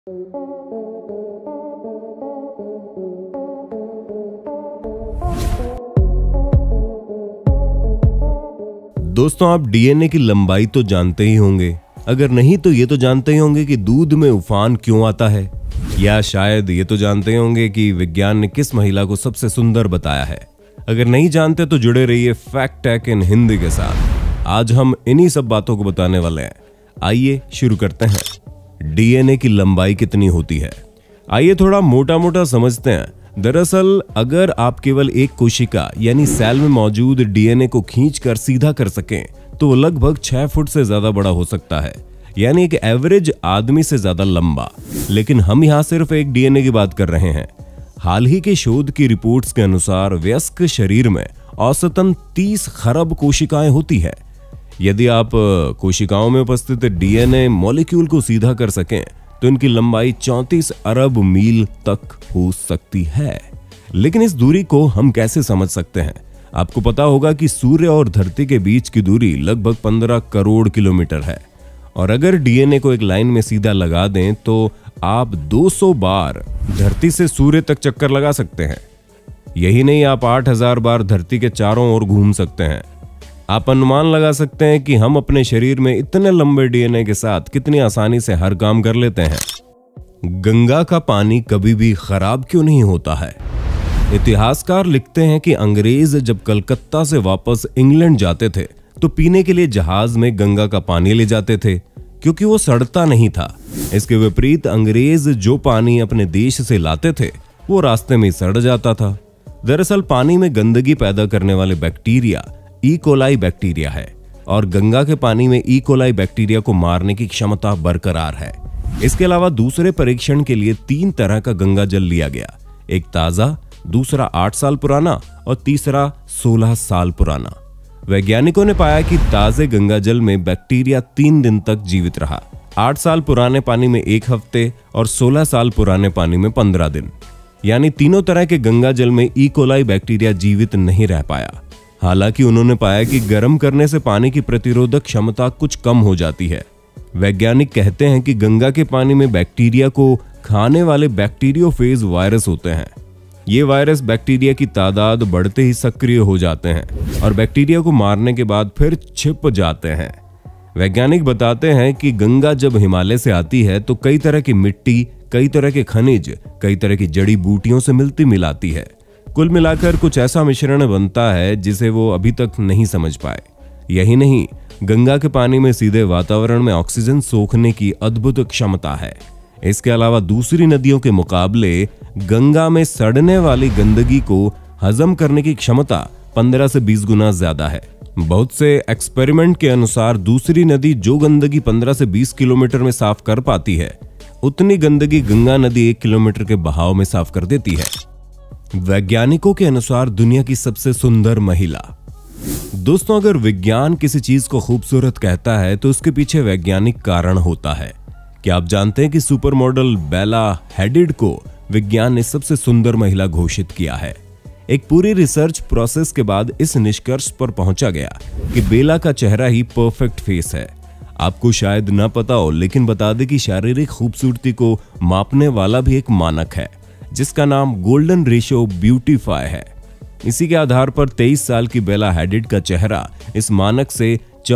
दोस्तों, आप डीएनए की लंबाई तो जानते ही होंगे। अगर नहीं तो ये तो जानते ही होंगे कि दूध में उफान क्यों आता है, या शायद ये तो जानते होंगे कि विज्ञान ने किस महिला को सबसे सुंदर बताया है। अगर नहीं जानते तो जुड़े रहिए फैक्ट टेक इन हिंदी के साथ। आज हम इन्हीं सब बातों को बताने वाले हैं। आइए शुरू करते हैं। डीएनए की लंबाई कितनी होती है, आइए थोड़ा मोटा मोटा समझते हैं। दरअसल अगर आप केवल एक कोशिका यानी सेल में मौजूद डीएनए को खींचकर सीधा कर सकें तो वो लगभग 6 फुट से ज्यादा बड़ा हो सकता है, यानी एक एवरेज आदमी से ज्यादा लंबा। लेकिन हम यहाँ सिर्फ एक डीएनए की बात कर रहे हैं। हाल ही के शोध की रिपोर्ट्स के अनुसार वयस्क शरीर में औसतन 30 खरब कोशिकाएं होती है। यदि आप कोशिकाओं में उपस्थित डीएनए मॉलिक्यूल को सीधा कर सकें तो इनकी लंबाई 34 अरब मील तक हो सकती है। लेकिन इस दूरी को हम कैसे समझ सकते हैं? आपको पता होगा कि सूर्य और धरती के बीच की दूरी लगभग 15 करोड़ किलोमीटर है, और अगर डीएनए को एक लाइन में सीधा लगा दें तो आप 200 बार धरती से सूर्य तक चक्कर लगा सकते हैं। यही नहीं, आप 8000 बार धरती के चारों ओर घूम सकते हैं। आप अनुमान लगा सकते हैं कि हम अपने शरीर में इतने लंबे डीएनए के साथ कितनी आसानी से हर काम कर लेते हैं। गंगा का पानी कभी भी खराब क्यों नहीं होता है? इतिहासकार लिखते हैं कि अंग्रेज जब कलकत्ता से वापस इंग्लैंड जाते थे तो पीने के लिए जहाज में गंगा का पानी ले जाते थे, क्योंकि वो सड़ता नहीं था। इसके विपरीत अंग्रेज जो पानी अपने देश से लाते थे वो रास्ते में सड़ जाता था। दरअसल पानी में गंदगी पैदा करने वाले बैक्टीरिया ई कोलाई बैक्टीरिया है, और गंगा के पानी में ई कोलाई बैक्टीरिया को मारने की क्षमता बरकरार है। इसके अलावा दूसरे परीक्षण के लिए 3 तरह का गंगा जल लिया गया, एक ताजा, दूसरा 8 साल पुराना और तीसरा 16 साल पुराना। वैज्ञानिकों ने पाया कि ताजे गंगा जल में बैक्टीरिया 3 दिन तक जीवित रहा, 8 साल पुराने पानी में 1 हफ्ते और 16 साल पुराने पानी में 15 दिन। यानी तीनों तरह के गंगा जल में ई कोलाई बैक्टीरिया जीवित नहीं रह पाया। हालांकि उन्होंने पाया कि गर्म करने से पानी की प्रतिरोधक क्षमता कुछ कम हो जाती है। वैज्ञानिक कहते हैं कि गंगा के पानी में बैक्टीरिया को खाने वाले बैक्टीरियोफेज वायरस होते हैं। ये वायरस बैक्टीरिया की तादाद बढ़ते ही सक्रिय हो जाते हैं और बैक्टीरिया को मारने के बाद फिर छिप जाते हैं। वैज्ञानिक बताते हैं कि गंगा जब हिमालय से आती है तो कई तरह की मिट्टी, कई तरह के खनिज, कई तरह की जड़ी बूटियों से मिलती मिलाती है। कुल मिलाकर कुछ ऐसा मिश्रण बनता है जिसे वो अभी तक नहीं समझ पाए। यही नहीं, गंगा के पानी में सीधे वातावरण में ऑक्सीजन सोखने की अद्भुत क्षमता है। इसके अलावा दूसरी नदियों के मुकाबले गंगा में सड़ने वाली गंदगी को हजम करने की क्षमता 15 से 20 गुना ज्यादा है। बहुत से एक्सपेरिमेंट के अनुसार दूसरी नदी जो गंदगी 15 से 20 किलोमीटर में साफ कर पाती है, उतनी गंदगी गंगा नदी 1 किलोमीटर के बहाव में साफ कर देती है। वैज्ञानिकों के अनुसार दुनिया की सबसे सुंदर महिला। दोस्तों, अगर विज्ञान किसी चीज को खूबसूरत कहता है तो उसके पीछे वैज्ञानिक कारण होता है। क्या आप जानते हैं कि सुपर मॉडल बेला हेडिड को विज्ञान ने सबसे सुंदर महिला घोषित किया है? एक पूरी रिसर्च प्रोसेस के बाद इस निष्कर्ष पर पहुंचा गया कि बेला का चेहरा ही परफेक्ट फेस है। आपको शायद ना पता हो, लेकिन बता दें कि शारीरिक खूबसूरती को मापने वाला भी एक मानक है जिसका नाम गोल्डन रेशियो ब्यूटीफाई है। इसी के आधार पर 23 साल की बेला हेडिड का चेहरा इस मानक से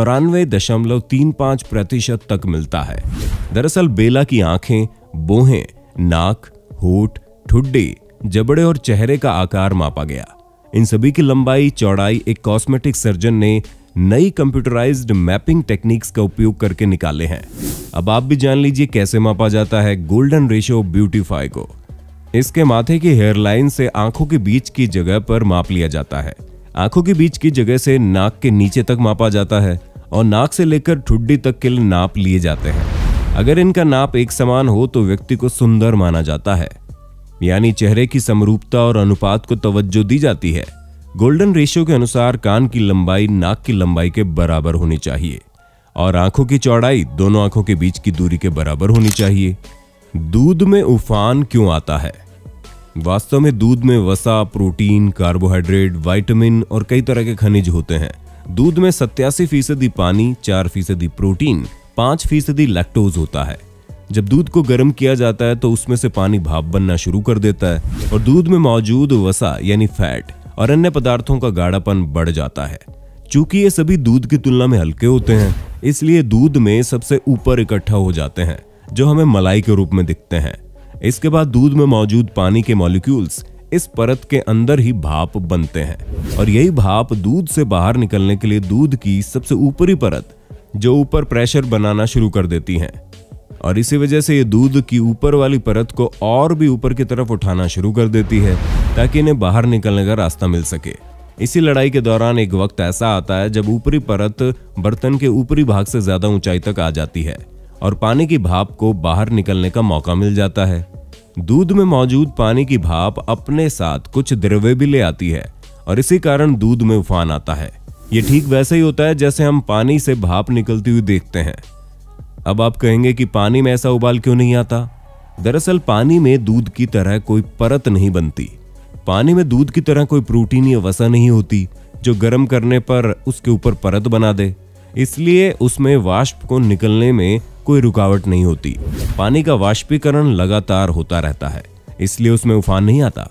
94.35% तक मिलता है। दरअसल बेला की आंखें, बोहें, नाक, होठ, ठुड्डी, जबड़े और चेहरे का आकार मापा गया। इन सभी की लंबाई, चौड़ाई एक कॉस्मेटिक सर्जन ने नई कंप्यूटराइज्ड मैपिंग टेक्निक्स का उपयोग करके निकाले हैं। अब आप भी जान लीजिए कैसे मापा जाता है गोल्डन रेशियो ब्यूटीफाई को। इसके माथे की हेयरलाइन से आंखों के बीच की जगह पर माप लिया जाता है, आंखों के बीच की जगह से नाक के नीचे तक मापा जाता है और नाक से लेकर ठुड्डी तक के नाप लिए जाते हैं। अगर इनका नाप एक समान हो तो व्यक्ति को सुंदर माना जाता है, यानी चेहरे की समरूपता और अनुपात को तवज्जो दी जाती है। गोल्डन रेशियो के अनुसार कान की लंबाई नाक की लंबाई के बराबर होनी चाहिए और आंखों की चौड़ाई दोनों आंखों के बीच की दूरी के बराबर होनी चाहिए। दूध में उफान क्यों आता है? वास्तव में दूध में वसा, प्रोटीन, कार्बोहाइड्रेट, विटामिन और कई तरह के खनिज होते हैं। दूध में 87% पानी, 4% प्रोटीन, 5% लैक्टोज होता है। जब दूध को गर्म किया जाता है तो उसमें से पानी भाप बनना शुरू कर देता है और दूध में मौजूद वसा यानी फैट और अन्य पदार्थों का गाढ़ापन बढ़ जाता है। चूंकि ये सभी दूध की तुलना में हल्के होते हैं, इसलिए दूध में सबसे ऊपर इकट्ठा हो जाते हैं, जो हमें मलाई के रूप में दिखते हैं। इसके बाद दूध में मौजूद पानी के मॉलिक्यूल्स इस परत के अंदर ही भाप बनते हैं और यही भाप दूध से बाहर निकलने के लिए दूध की सबसे ऊपरी परत, जो ऊपर प्रेशर बनाना शुरू कर देती है और इसी वजह से ये दूध की ऊपर वाली परत को और भी ऊपर की तरफ उठाना शुरू कर देती है ताकि इन्हें बाहर निकलने का रास्ता मिल सके। इसी लड़ाई के दौरान एक वक्त ऐसा आता है जब ऊपरी परत बर्तन के ऊपरी भाग से ज्यादा ऊंचाई तक आ जाती है और पानी की भाप को बाहर निकलने का मौका मिल जाता है। दूध में मौजूद पानी की भाप अपने साथ कुछ द्रव्य भी ले आती है और इसी कारण दूध में उफान आता है। ये ठीक वैसे ही होता है जैसे हम पानी से भाप निकलती हुई देखते हैं। अब आप कहेंगे कि पानी में ऐसा उबाल क्यों नहीं आता? दरअसल पानी में दूध की तरह कोई परत नहीं बनती। पानी में दूध की तरह कोई प्रोटीन या वसा नहीं होती जो गर्म करने पर उसके ऊपर परत बना दे, इसलिए उसमें वाष्प को निकलने में कोई रुकावट नहीं होती। पानी का वाष्पीकरण लगातार होता रहता है, इसलिए उसमें उफान नहीं आता।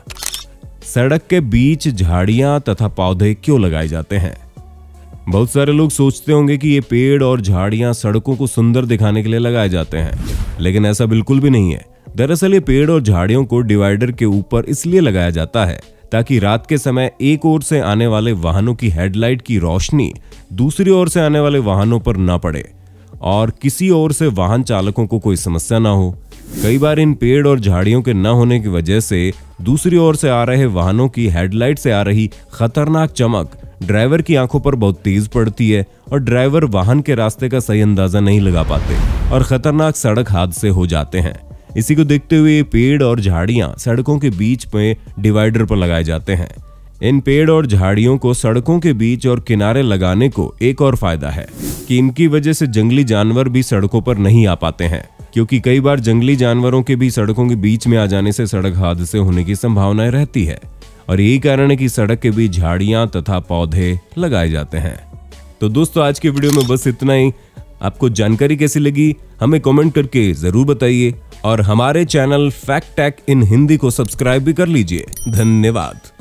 सड़क के बीच झाड़ियां तथा पौधे क्यों लगाए जाते हैं? बहुत सारे लोग सोचते होंगे कि ये पेड़ और झाड़ियां सड़कों को सुंदर दिखाने के लिए लगाए जाते हैं, लेकिन ऐसा बिल्कुल भी नहीं है। दरअसल ये पेड़ और झाड़ियों को डिवाइडर के ऊपर इसलिए लगाया जाता है ताकि रात के समय एक ओर से आने वाले वाहनों की हेडलाइट की रोशनी दूसरी ओर से आने वाले वाहनों पर न पड़े और किसी ओर से वाहन चालकों को कोई समस्या ना हो। कई बार इन पेड़ और झाड़ियों के न होने की वजह से दूसरी ओर से आ रहे वाहनों की हेडलाइट से आ रही खतरनाक चमक ड्राइवर की आंखों पर बहुत तेज पड़ती है और ड्राइवर वाहन के रास्ते का सही अंदाजा नहीं लगा पाते और खतरनाक सड़क हादसे हो जाते हैं। इसी को देखते हुए पेड़ और झाड़ियां सड़कों के बीच में डिवाइडर पर लगाए जाते हैं। इन पेड़ और झाड़ियों को सड़कों के बीच और किनारे लगाने को एक और फायदा है कि इनकी वजह से जंगली जानवर भी सड़कों पर नहीं आ पाते हैं, क्योंकि कई बार जंगली जानवरों के भी सड़कों के बीच में आ जाने से सड़क हादसे होने की संभावना रहती है और यही कारण है कि सड़क के बीच झाड़ियां तथा पौधे लगाए जाते हैं। तो दोस्तों, आज के वीडियो में बस इतना ही। आपको जानकारी कैसी लगी हमें कमेंट करके जरूर बताइए और हमारे channel fact tech in Hindi को सब्सक्राइब भी कर लीजिए। धन्यवाद।